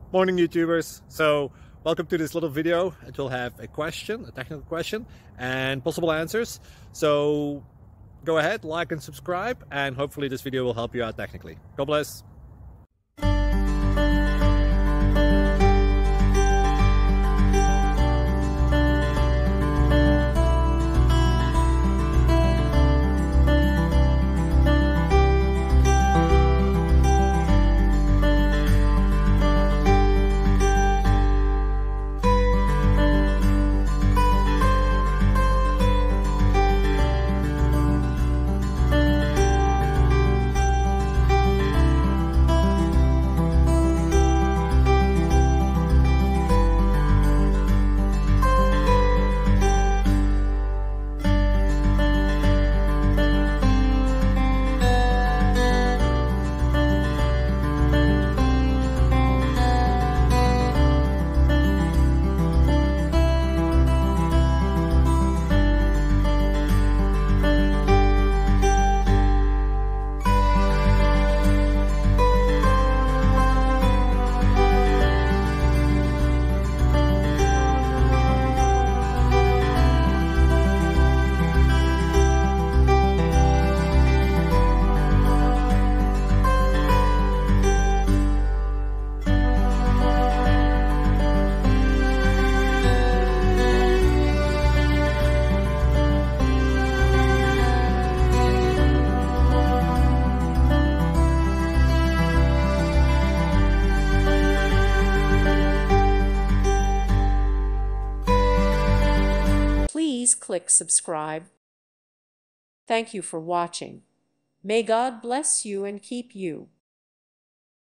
Morning YouTubers. So welcome to this little video. It will have a question, a technical question, and possible answers. So go ahead, like and subscribe, and hopefully this video will help you out technically. God bless. Please click subscribe. Thank you for watching. May God bless you and keep you.